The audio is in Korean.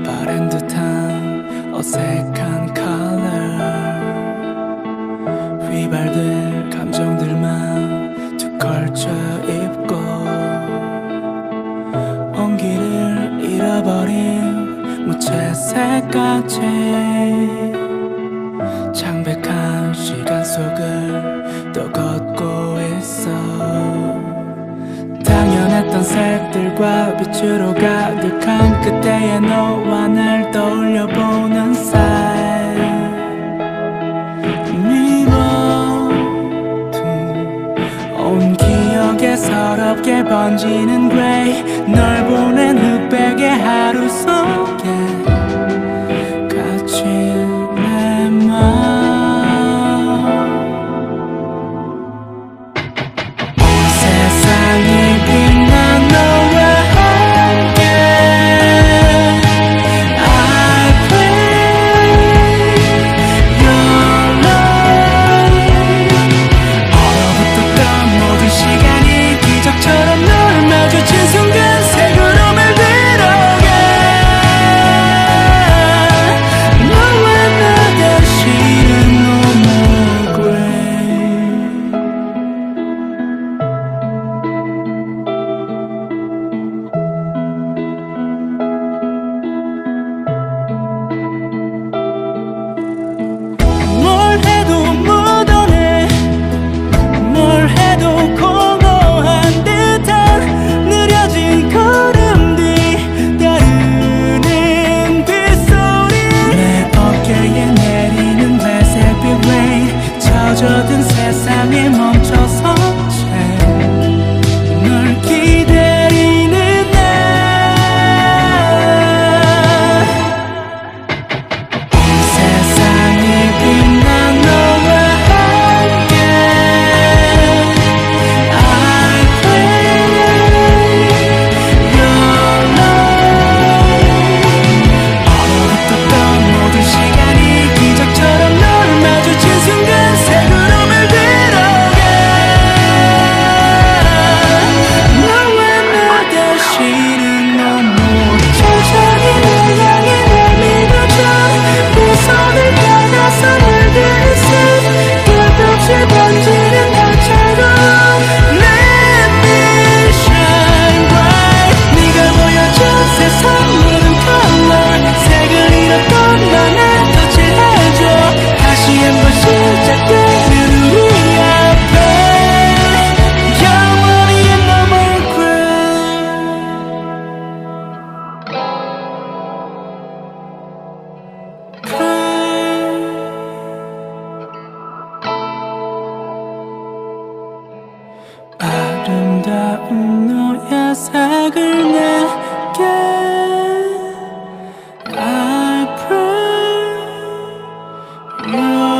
바랜 듯한 어색한 color 휘발될 감정들만 툭 걸쳐 입고 온기를 잃어버린 무채색같이 창백한 시간 속을 또 걷고 있어. 당연했던 색들과 빛으로 가득한 그때의 너와 날 떠올려보는 사이 미워둔 온 기억에 서럽게 번지는 그레이 널 보낸 흑백의 하루 속에 갇힌 내 맘. 젖은 세상에 멈춰선 채 널 기다리는 나. 세상이 빛난 너와 함께 I pray your love. 얼어붙었던 모든 시간이 기적처럼 널 마주친 순간 아름다운 너의 색을 내게 I pray